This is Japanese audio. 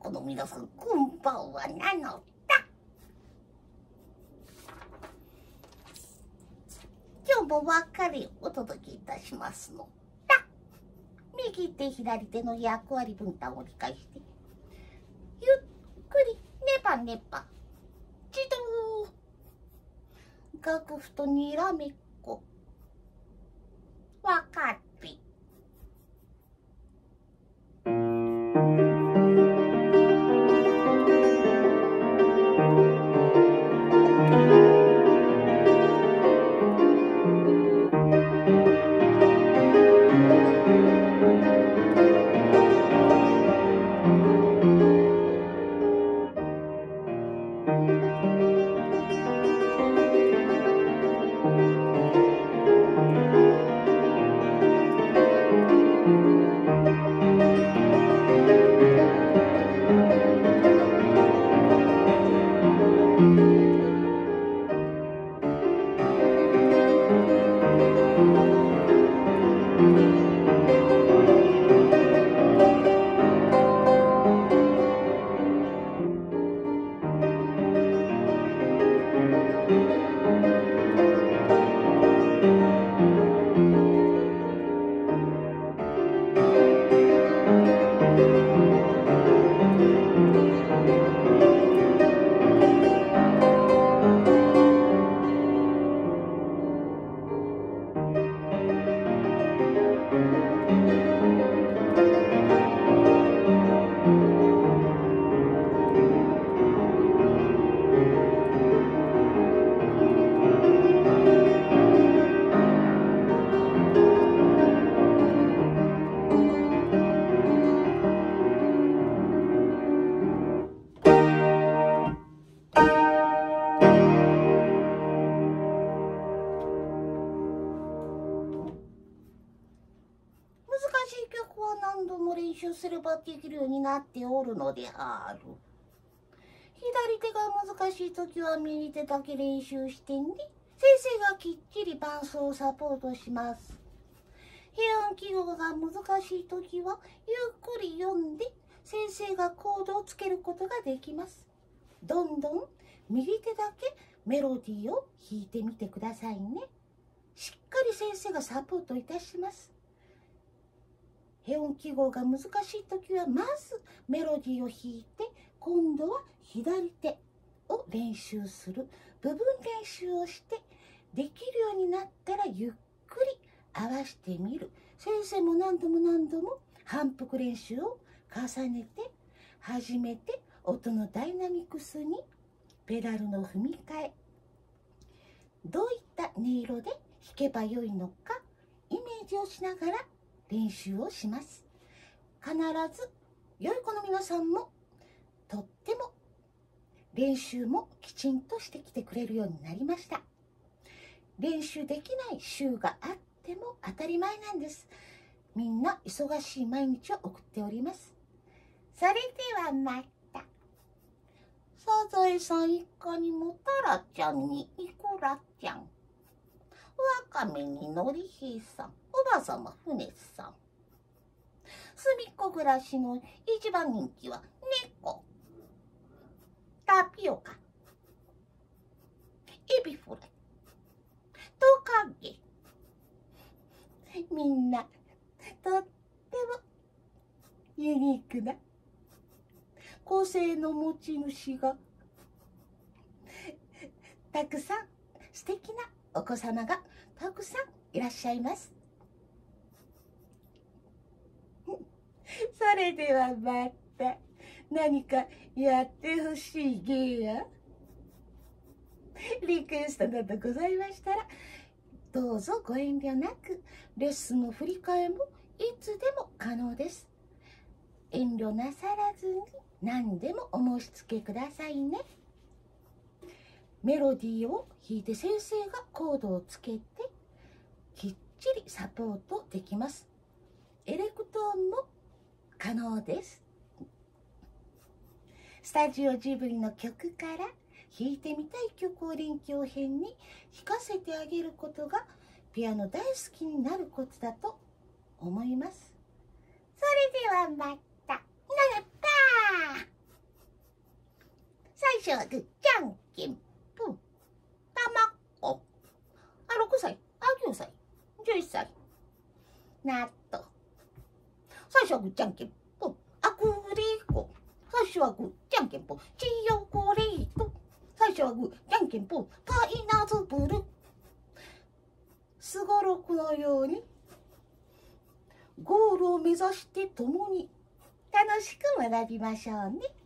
子の皆さん、こんばんはなのだ。今日も別れをお届けいたしますのだ。右手左手の役割分担を理解して、ゆっくりネバネバ自動楽譜とにらめっこわかって何度も練習すればできるようになっておるのである。左手が難しいときは右手だけ練習してね。先生がきっちり伴奏をサポートします。平音記号が難しいときはゆっくり読んで先生がコードをつけることができます。どんどん右手だけメロディーを弾いてみてくださいね。しっかり先生がサポートいたします。平音記号が難しいときはまずメロディーを弾いて、今度は左手を練習する部分練習をして、できるようになったらゆっくり合わせてみる。先生も何度も反復練習を重ねて、初めて音のダイナミクスにペダルの踏み替え、どういった音色で弾けばよいのかイメージをしながら練習をします。必ず良い子の皆さんもとっても練習もきちんとしてきてくれるようになりました。練習できない週があっても当たり前なんです。みんな忙しい毎日を送っております。それではまた。サザエさん一家にもタラちゃんにイクラちゃん、ワカメにのりひいさん、おばさま船さん、すみっこ暮らしの一番人気は猫、タピオカ、エビフライ、トカゲ。みんなとってもユニークな個性の持ち主がたくさん、素敵なお子様がたくさんいらっしゃいます。それではまた何かやってほしい芸やリクエストなどございましたら、どうぞご遠慮なく。レッスンの振り替えもいつでも可能です。遠慮なさらずに何でもお申し付けくださいね。メロディーを弾いて先生がコードをつけてきっちりサポートできます。エレクトーンも可能です。スタジオジブリの曲から弾いてみたい曲を臨機応変に弾かせてあげることがピアノ大好きになるコツだと思います。それではまた。ならばー。 最初はグー、じゃんけんぽん。たまっこ。6歳、9歳、11歳。納豆。最初はグー、じゃんけんぽん。グリコ。最初はグー、じゃんけんぽん。チヨコレート。最初はグー、じゃんけんぽん。パイナツプル。すごろくのようにゴールを目指して共に楽しく学びましょうね。